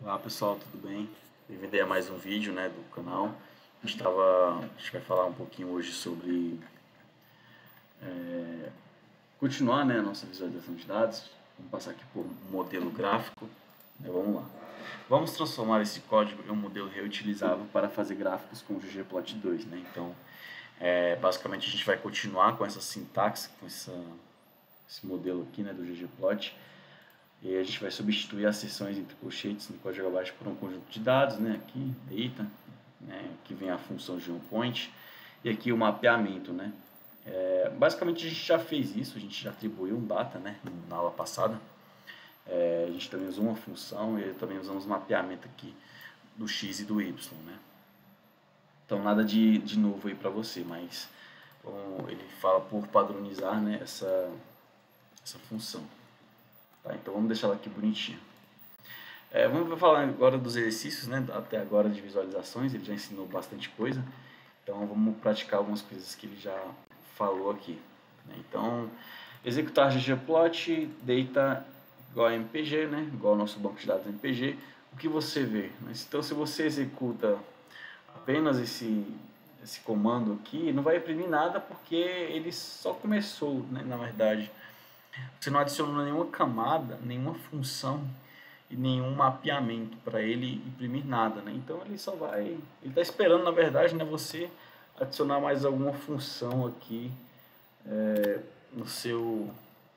Olá pessoal, tudo bem? Bem-vindo a mais um vídeo, do canal. A gente vai falar um pouquinho hoje sobre continuar, a nossa visualização de dados. Vamos passar aqui por um modelo gráfico. Vamos lá. Vamos transformar esse código em um modelo reutilizável para fazer gráficos com o ggplot2. Então, basicamente a gente vai continuar com essa sintaxe, com esse modelo aqui, do ggplot. E a gente vai substituir as seções entre colchetes no código abaixo por um conjunto de dados, aqui, data, aqui vem a função geopoint, e aqui o mapeamento, basicamente a gente já fez isso, a gente já atribuiu um data, na aula passada. A gente também usou uma função e também usamos mapeamento aqui do x e do y, Então nada de novo aí para você, mas ele fala por padronizar, essa função. Então vamos deixar ela aqui bonitinha. Vamos falar agora dos exercícios, até agora de visualizações, ele já ensinou bastante coisa. Então vamos praticar algumas coisas que ele já falou aqui. Então, executar ggplot, data igual a mpg, igual ao nosso banco de dados mpg. O que você vê? Então se você executa apenas esse comando aqui, não vai imprimir nada porque ele só começou, na verdade. Você não adicionou nenhuma camada, nenhuma função e nenhum mapeamento para ele imprimir nada, Então ele só vai, ele está esperando, na verdade, você adicionar mais alguma função aqui no seu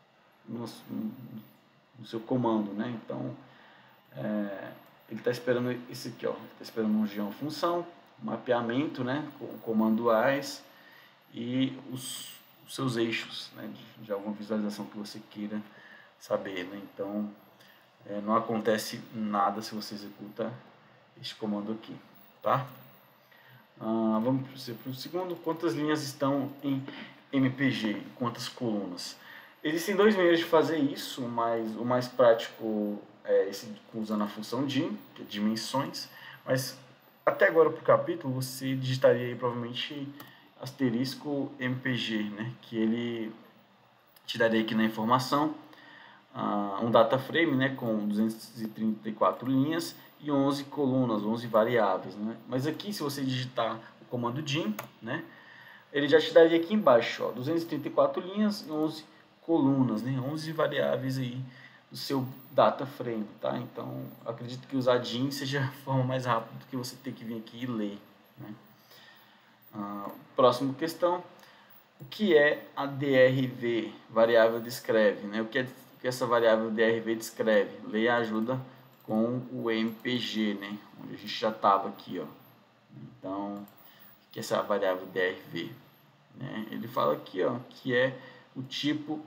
comando, Então ele está esperando isso aqui, está esperando um geom função, mapeamento, com o comando as e os seus eixos, de alguma visualização que você queira saber, Então, não acontece nada se você executa este comando aqui, tá? Vamos para o segundo. Quantas linhas estão em MPG? Quantas colunas? Existem dois meios de fazer isso, mas o mais prático é esse usando a função dim, que é dimensões, mas até agora para o capítulo você digitaria aí provavelmente asterisco MPG, que ele te daria aqui na informação um data frame, com 234 linhas e 11 colunas, 11 variáveis, Mas aqui, se você digitar o comando dim, ele já te daria aqui embaixo, 234 linhas e 11 colunas, 11 variáveis aí do seu data frame, tá? Então, acredito que usar dim seja a forma mais rápida do que você ter que vir aqui e ler, Próxima questão. O que é a DRV, variável descreve? O que essa variável DRV descreve? Leia ajuda com o MPG, onde a gente já estava aqui. Então, o que é essa variável DRV? Ele fala aqui que é o tipo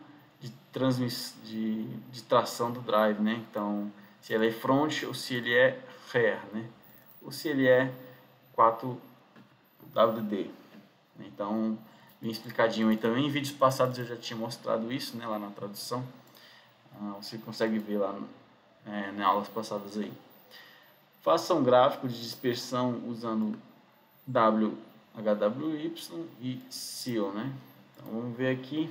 de tração do drive. Então, se ele é front ou se ele é rear, ou se ele é 4WD. Então, bem explicadinho aí também. Em vídeos passados eu já tinha mostrado isso, lá na tradução. Você consegue ver lá nas aulas passadas aí. Faça um gráfico de dispersão usando WHWY e SEO, Então, vamos ver aqui.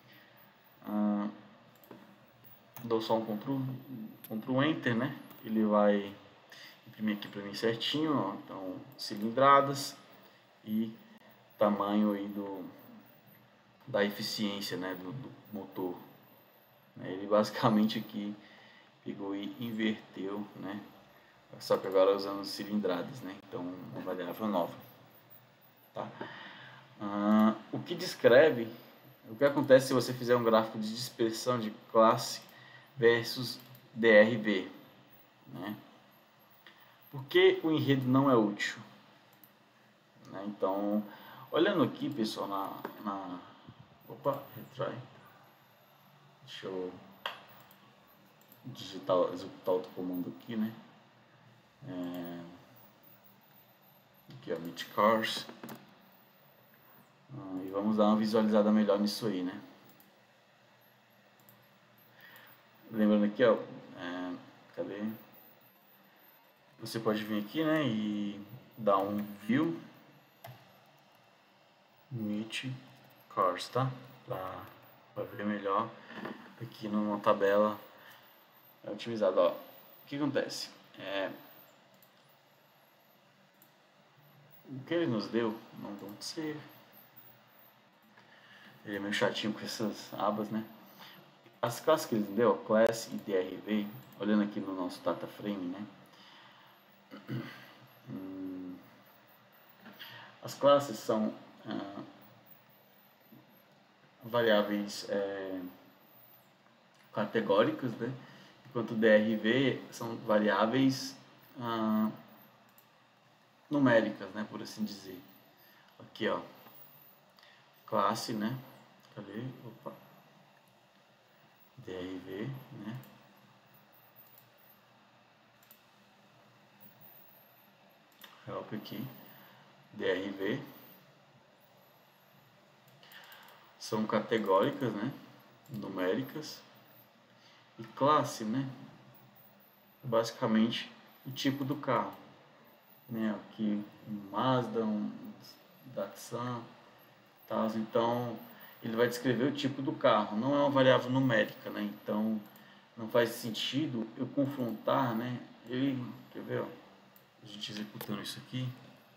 Dou só um Ctrl Enter, Ele vai imprimir aqui para mim certinho, Então, cilindradas e tamanho aí da eficiência, do motor. Ele basicamente aqui pegou e inverteu, Só que agora usando cilindradas, Então, uma variável nova, tá? O que descreve o que acontece se você fizer um gráfico de dispersão de classe versus DRV, Por que o enredo não é útil? Então, olhando aqui, pessoal, opa, retry. Deixa eu executar outro comando aqui, Aqui, meet cars. E vamos dar uma visualizada melhor nisso aí, Lembrando aqui, cadê? Você pode vir aqui, e dar um view meet cars, tá? Para ver melhor aqui numa tabela otimizada, O que acontece? O que ele nos deu, não don't save. Ele é meio chatinho com essas abas, né? As classes que ele nos deu, class e DRV, olhando aqui no nosso data frame, né? As classes são variáveis categóricas, né? Enquanto DRV são variáveis numéricas, né? Por assim dizer. Aqui, ó, classe, né? Cadê? Opa. DRV, né? Help aqui. DRV são categóricas, né? Numéricas. E classe, né? Basicamente o tipo do carro, né? Aqui um Mazda, um Datsun, tal. Então ele vai descrever o tipo do carro, não é uma variável numérica, né? Então não faz sentido eu confrontar, né? Ele, quer ver, ó, a gente executando isso aqui,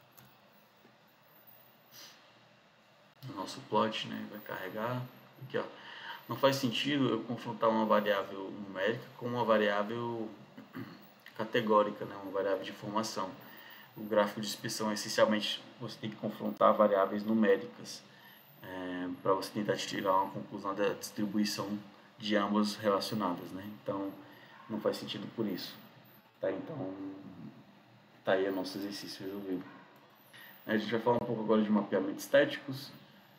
o nosso plot, né? Vai carregar aqui, ó. Não faz sentido eu confrontar uma variável numérica com uma variável categórica, né? Uma variável de informação. O gráfico de dispersão, essencialmente, você tem que confrontar variáveis numéricas para você tentar tirar uma conclusão da distribuição de ambas relacionadas, né? Então, não faz sentido por isso. Tá? Então, tá aí o nosso exercício resolvido. A gente vai falar um pouco agora de mapeamento estéticos.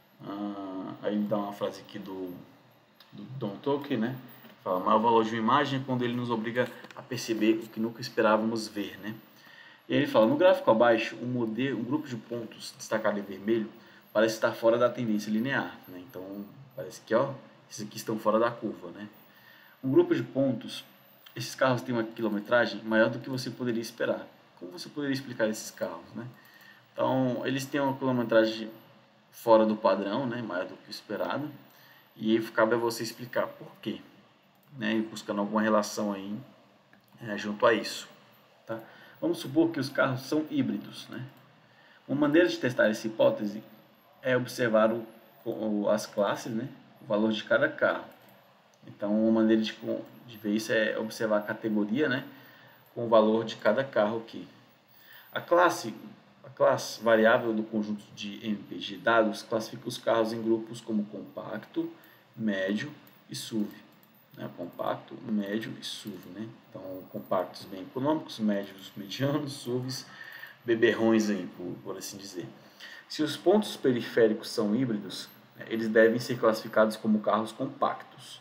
Aí ele dá uma frase aqui do Don Tocqueville, né? Fala, o maior valor de uma imagem é quando ele nos obriga a perceber o que nunca esperávamos ver, né? E ele fala, no gráfico abaixo, um grupo de pontos destacado em vermelho parece estar fora da tendência linear, né? Então, parece que, ó, esses aqui estão fora da curva, né? Um grupo de pontos, esses carros têm uma quilometragem maior do que você poderia esperar. Como você poderia explicar esses carros, né? Então, eles têm uma quilometragem fora do padrão, né? Maior do que o esperado. E aí cabe a você explicar por quê, né? E buscando alguma relação aí junto a isso, tá? Vamos supor que os carros são híbridos, né? Uma maneira de testar essa hipótese é observar as classes, né? O valor de cada carro. Então, uma maneira de ver isso é observar a categoria, né? Com o valor de cada carro aqui. A classe variável do conjunto de MPG dados classifica os carros em grupos como compacto, médio e SUV. Né? Compacto, médio e SUV. Né? Então, compactos bem econômicos, médios, medianos, SUVs, beberrões, aí, por assim dizer. Se os pontos periféricos são híbridos, eles devem ser classificados como carros compactos,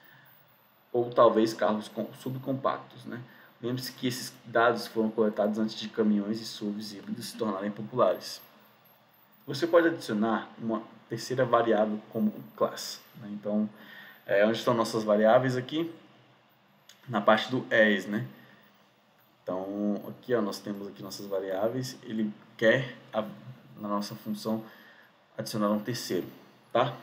ou talvez carros subcompactos. Né? Lembre-se que esses dados foram coletados antes de caminhões e SUVs híbridos se tornarem populares. Você pode adicionar uma terceira variável como classe. Né? Então, onde estão nossas variáveis aqui? Na parte do as, né? Então, aqui ó, nós temos aqui nossas variáveis. Ele quer, na nossa função, adicionar um terceiro, tá?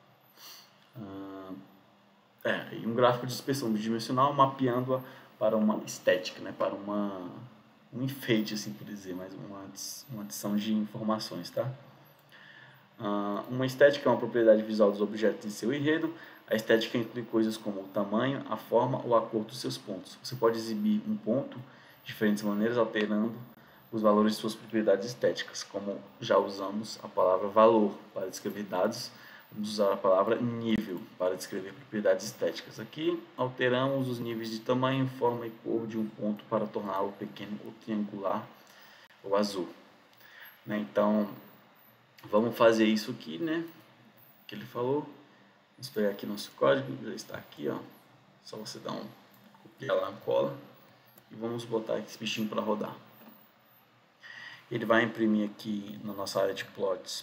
E um gráfico de dispersão bidimensional mapeando-a para uma estética, né? Para um enfeite, assim por dizer, mas uma adição de informações, tá? Uma estética é uma propriedade visual dos objetos em seu enredo. A estética inclui coisas como o tamanho, a forma ou a cor dos seus pontos. Você pode exibir um ponto de diferentes maneiras, alterando os valores de suas propriedades estéticas. Como já usamos a palavra valor para descrever dados, vamos usar a palavra nível para descrever propriedades estéticas. Aqui, alteramos os níveis de tamanho, forma e cor de um ponto para torná-lo pequeno ou triangular ou azul. Né? Então, vamos fazer isso aqui, né? Que ele falou. Vamos pegar aqui nosso código, já está aqui, ó. Só você dar um copiar lá, cola. E vamos botar esse bichinho para rodar. Ele vai imprimir aqui na nossa área de plots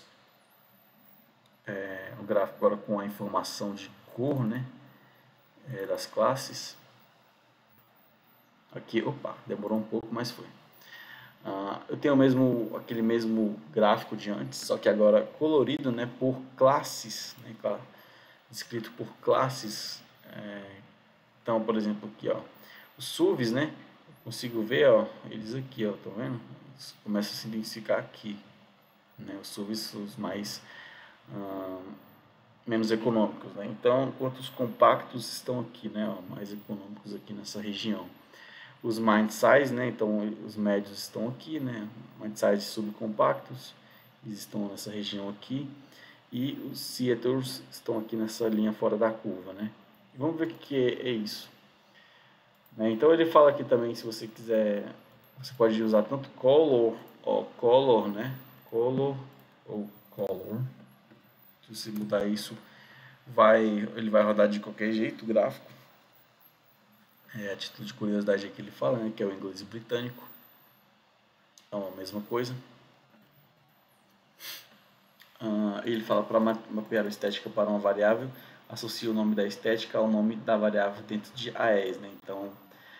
o gráfico agora com a informação de cor, né? Das classes. Aqui, opa, demorou um pouco, mas foi. Eu tenho aquele mesmo gráfico de antes, só que agora colorido, né, por classes, né, descrito por classes. Então, por exemplo, aqui, ó, os SUVs, né, consigo ver, ó, eles aqui, ó, tá vendo? Eles começam a se identificar aqui, né? Os SUVs, os mais menos econômicos, né? Então, enquanto os compactos estão aqui, né, ó, mais econômicos aqui nessa região. Os Mindsize, né? Então, os médios estão aqui, né? Mindsize subcompactos, eles estão nessa região aqui. E os Seators estão aqui nessa linha fora da curva, né? Vamos ver o que é isso. Né? Então ele fala aqui também, se você quiser, você pode usar tanto color, né? Color ou color. Se você mudar isso, ele vai rodar de qualquer jeito o gráfico. A título de curiosidade aqui ele fala, né? Que é o inglês britânico. Então a mesma coisa. Ele fala para mapear a estética para uma variável, associa o nome da estética ao nome da variável dentro de AES, né? Então,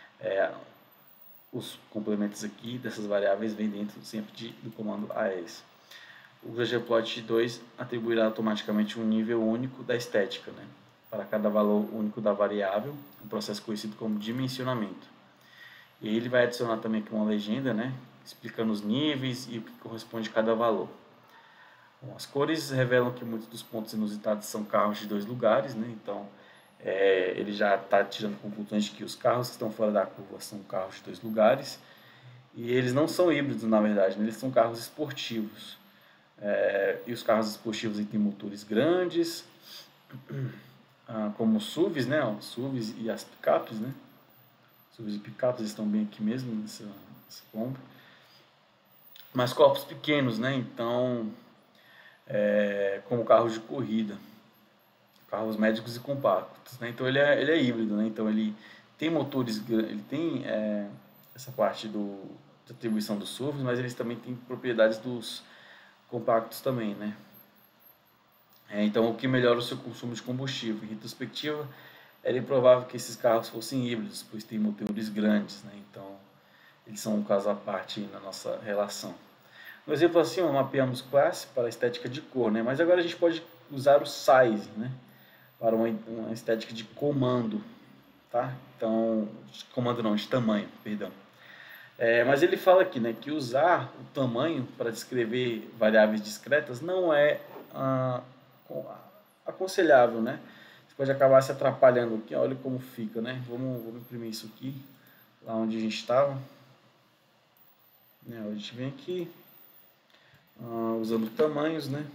os complementos aqui dessas variáveis vêm dentro sempre do comando AES. O ggplot2 atribuirá automaticamente um nível único da estética, né? Para cada valor único da variável, um processo conhecido como dimensionamento. E ele vai adicionar também aqui uma legenda, né? Explicando os níveis e o que corresponde a cada valor. Bom, as cores revelam que muitos dos pontos inusitados são carros de 2 lugares, né? Então, ele já está tirando conclusões de que os carros que estão fora da curva são carros de 2 lugares. E eles não são híbridos, na verdade, né? Eles são carros esportivos. E os carros esportivos têm motores grandes, como os SUVs, né? Os SUVs e as picapes, né? SUVs e picapes estão bem aqui mesmo nessa compra. Mas corpos pequenos, né? Então, como carros de corrida, carros médicos e compactos, né? Então ele é híbrido, né? Então ele tem motores, ele tem essa parte da atribuição dos SUVs, mas eles também têm propriedades dos compactos também, né? Então o que melhora o seu consumo de combustível. Em retrospectiva, era improvável que esses carros fossem híbridos, pois têm motores grandes, né? Então eles são um caso à parte na nossa relação. No exemplo assim, mapeamos classe para a estética de cor, né? Mas agora a gente pode usar o size, né? Para uma estética de comando, tá? Então, de comando não, de tamanho, perdão. Mas ele fala aqui, né, que usar o tamanho para descrever variáveis discretas não é aconselhável, né? Você pode acabar se atrapalhando aqui, olha como fica, né? Vamos imprimir isso aqui, lá onde a gente estava. A gente vem aqui, usando tamanhos, né?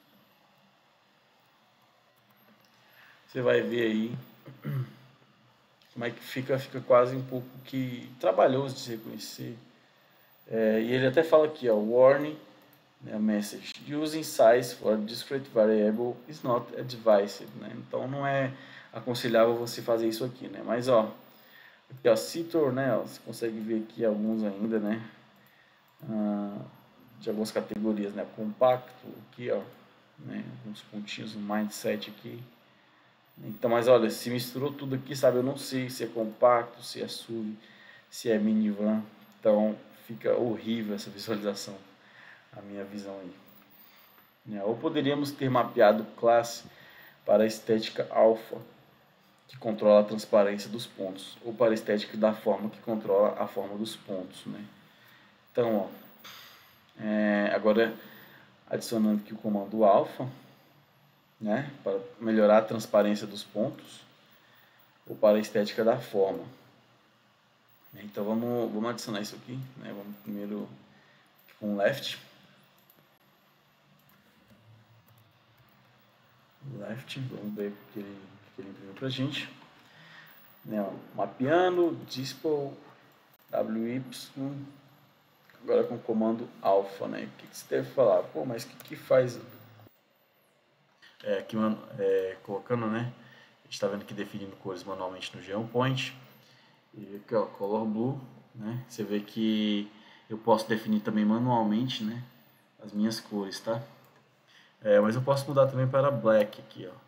Você vai ver aí como é que fica quase um pouco que trabalhoso de se reconhecer. E ele até fala aqui, ó, warning, né, message, using size for discrete variable is not advised, né? Então não é aconselhável você fazer isso aqui, né? Mas ó, aqui ó, Citor, né? Ó, você consegue ver aqui alguns ainda, né? De algumas categorias, né? Compacto, aqui ó, né? Alguns pontinhos no mindset aqui. Então, mas olha, se misturou tudo aqui, sabe? Eu não sei se é compacto, se é SUV, se é minivan. Então, fica horrível essa visualização, a minha visão aí. Ou poderíamos ter mapeado classe para a estética alfa, que controla a transparência dos pontos, ou para a estética da forma, que controla a forma dos pontos, né? Então, ó, agora adicionando aqui o comando alfa, né, para melhorar a transparência dos pontos, ou para a estética da forma. Então vamos adicionar isso aqui, né? Vamos primeiro com left, vamos ver o que ele imprimiu pra gente, né? Mapeando, dispo, wy, agora com o comando alpha, né? O que você deve falar? Pô, mas o que faz? Aqui, colocando, né? A gente está vendo aqui definindo cores manualmente no GeoPoint. E aqui, ó, Color Blue, né? Você vê que eu posso definir também manualmente, né? As minhas cores, tá? Mas eu posso mudar também para Black aqui, ó.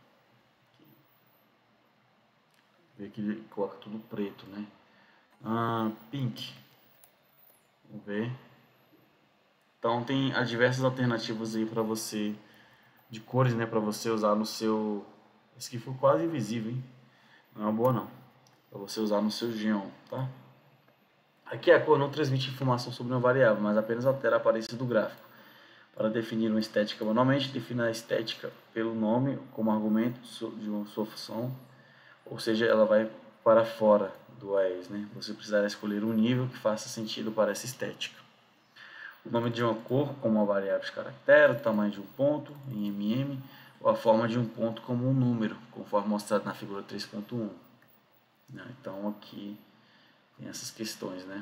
Vê que ele coloca tudo preto, né? Pink. Vamos ver. Então tem as diversas alternativas aí para você, de cores, né? Para você usar no seu... Esse aqui foi quase invisível, hein? Não é uma boa não. Para você usar no seu Geon, tá? Aqui a cor não transmite informação sobre uma variável, mas apenas altera a aparência do gráfico. Para definir uma estética manualmente, defina a estética pelo nome como argumento de uma sua função, ou seja, ela vai para fora do AES, né? Você precisará escolher um nível que faça sentido para essa estética. O nome de uma cor como uma variável de caractere, o tamanho de um ponto em mm, ou a forma de um ponto como um número, conforme mostrado na figura 3.1. Então aqui tem essas questões, né?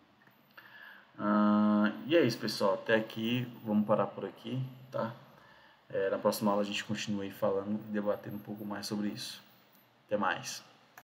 E é isso, pessoal. Até aqui, vamos parar por aqui, tá? Na próxima aula a gente continua aí falando e debatendo um pouco mais sobre isso. Até mais.